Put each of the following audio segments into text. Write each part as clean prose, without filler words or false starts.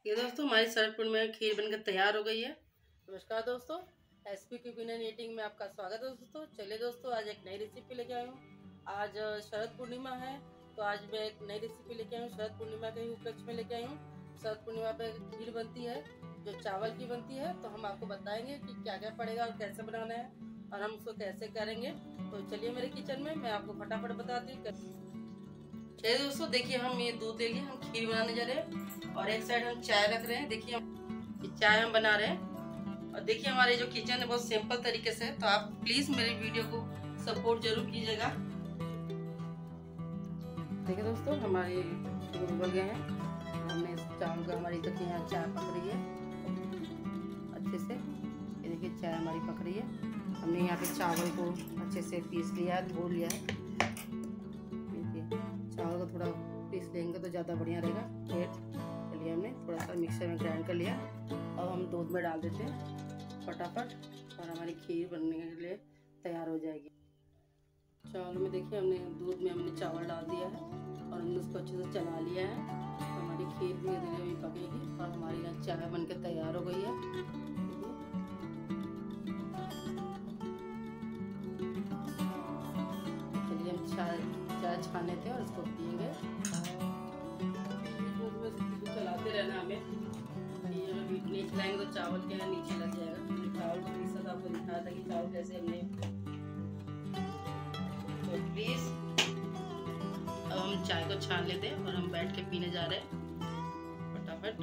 ये दोस्तों हमारी शरद पूर्णिमा में खीर बनकर तैयार हो गई है। नमस्कार दोस्तों, एसपी कुकिंग एंड ईटिंग में आपका स्वागत है दोस्तों। चलिए दोस्तों, आज एक नई रेसिपी लेके आई हूँ। आज शरद पूर्णिमा है, तो आज मैं एक नई रेसिपी लेके आई हूँ। शरद पूर्णिमा के उपलक्ष्य में लेके आई हूँ। शरद पूर्णिमा पे खीर बनती है जो चावल की बनती है, तो हम आपको बताएंगे कि क्या क्या पड़ेगा और कैसे बनाना है और हम उसको कैसे करेंगे। तो चलिए मेरे किचन में, मैं आपको फटाफट बताती हूँ। चलिए दोस्तों, देखिए हम ये दूध ले लिए, हम खीर बनाने जा रहे हैं और एक साइड हम चाय रख रहे हैं। देखिए चाय हम बना रहे हैं और देखिए हमारे जो किचन है बहुत सिंपल तरीके से है, तो आप प्लीज मेरे वीडियो को सपोर्ट जरूर कीजिएगा। देखिए दोस्तों, हमारे दूध उबल गए हैं। हमने चावल का हमारी तक यहाँ चाय पक रही है अच्छे से। ये देखिए चाय हमारी पक रही है। हमने यहाँ पे चावल को अच्छे से पीस लिया है, धो लिया है। चावल को थोड़ा पीस लेंगे तो ज़्यादा बढ़िया रहेगा। फिर चलिए हमने थोड़ा सा मिक्सर में ग्राइंड कर लिया। अब हम दूध में डाल देते हैं फटाफट और हमारी खीर बनने के लिए तैयार हो जाएगी। चावल में देखिए हमने दूध में हमने चावल डाल दिया है और हमने उसको अच्छे से चला लिया है। हमारी खीर धीरे धीरे भी पकेगी और हमारी यहाँ चाय बनकर तैयार हो गई है। चलिए हम चाय छान लेते हैं और इसको पिएंगे। चलाते रहना हमें, नहीं चलाएंगे तो चावल के यहाँ नीचे लग जाएगा। चावल को पीसा था, आपको दिखाया था कि चावल कैसे हमने, तो प्लीज अब हम चाय को छान लेते हैं और हम बैठ के पीने जा रहे हैं फटाफट।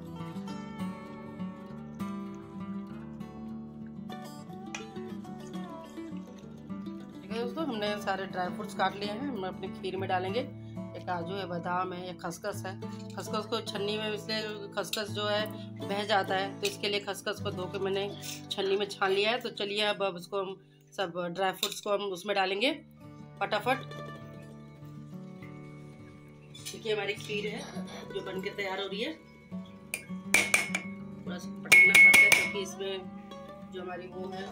दोस्तों हमने सारे ड्राई फ्रूट्स काट लिए हैं, हम अपने खीर में डालेंगे। एक काजू है, बादाम है, एक खसखस है। खसखस को छन्नी में, इसलिए खसखस जो है बह जाता है, तो इसके लिए खसखस को धो के मैंने छन्नी में छान लिया है। तो चलिए अब उसको हम सब ड्राई फ्रूट्स को हम उसमें डालेंगे फटाफट। देखिए हमारी खीर है जो बनके तैयार हो रही है। थोड़ा सा पटकना पड़ता है क्योंकि इसमें जो हमारी वो है,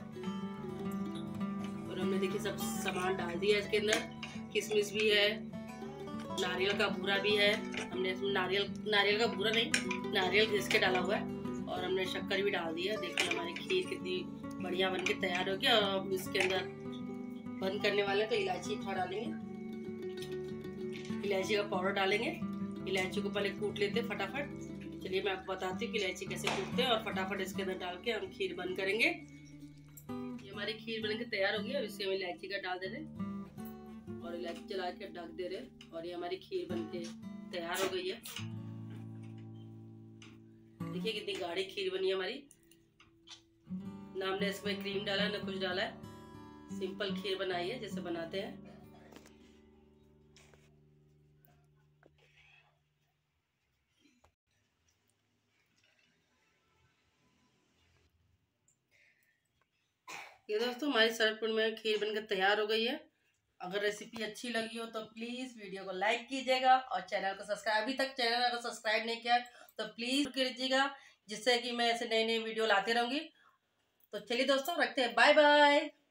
और हमने देखिए सब सामान डाल दिया इसके अंदर। किशमिश भी है, नारियल का बूरा भी है। हमने इसमें नारियल का बूरा नहीं, नारियल घिस के डाला हुआ है और हमने शक्कर भी डाल दिया। देखिए हमारी खीर कितनी बढ़िया बन के तैयार हो गया। और अब इसके अंदर बंद करने वाले तो इलायची थोड़ा डालेंगे, इलायची का पाउडर डालेंगे। इलायची को पहले कूट लेते हैं फटाफट। चलिए मैं आपको बताती हूँ कि इलायची कैसे कूटते हैं और फटाफट इसके अंदर डाल के हम खीर बंद करेंगे। हमारी खीर बनके तैयार हो गई और इससे हम इलायची का डाल दे रहे और इलायची चला के ढक दे रहे और ये हमारी खीर बनके तैयार हो गई है। देखिए कितनी गाढ़ी खीर बनी है हमारी। ना हमने इसमें क्रीम डाला ना कुछ डाला है, सिंपल खीर बनाई है जैसे बनाते हैं। ये दोस्तों हमारी शरद पूर्णिमा में खीर बनकर तैयार हो गई है। अगर रेसिपी अच्छी लगी हो तो प्लीज वीडियो को लाइक कीजिएगा और चैनल को सब्सक्राइब, अभी तक चैनल को सब्सक्राइब नहीं किया तो प्लीज कीजिएगा, जिससे कि मैं ऐसे नई नई वीडियो लाते रहूंगी। तो चलिए दोस्तों रखते हैं, बाय बाय।